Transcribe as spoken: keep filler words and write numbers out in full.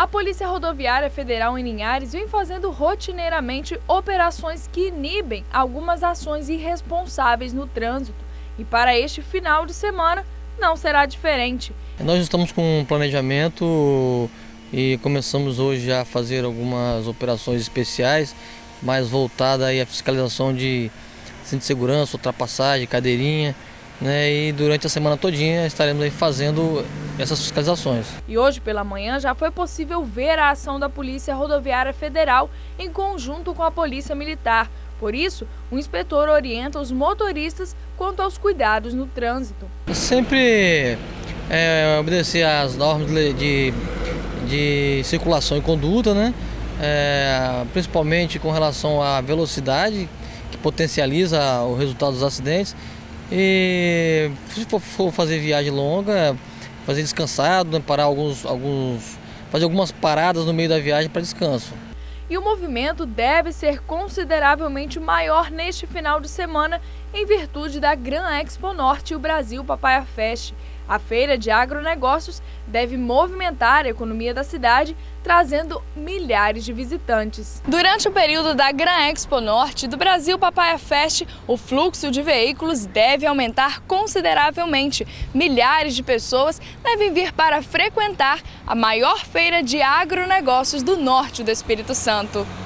A Polícia Rodoviária Federal em Linhares vem fazendo rotineiramente operações que inibem algumas ações irresponsáveis no trânsito. E para este final de semana não será diferente. Nós estamos com um planejamento e começamos hoje a fazer algumas operações especiais, mais voltadas aí à fiscalização de cinto de segurança, ultrapassagem, cadeirinha. Né, e durante a semana todinha estaremos aí fazendo essas fiscalizações. E hoje pela manhã já foi possível ver a ação da Polícia Rodoviária Federal em conjunto com a Polícia Militar. Por isso, o inspetor orienta os motoristas quanto aos cuidados no trânsito. Sempre é, obedecer às normas de, de circulação e conduta, né? É, principalmente com relação à velocidade, que potencializa o resultado dos acidentes. E se for fazer viagem longa, fazer descansado, parar alguns, alguns, fazer algumas paradas no meio da viagem para descanso. E o movimento deve ser consideravelmente maior neste final de semana em virtude da Gran Expo Norte e o Brasil Papaya Fest. A feira de agronegócios deve movimentar a economia da cidade, trazendo milhares de visitantes. Durante o período da Gran Expo Norte e do Brasil Papaya Fest, o fluxo de veículos deve aumentar consideravelmente. Milhares de pessoas devem vir para frequentar a maior feira de agronegócios do norte do Espírito Santo.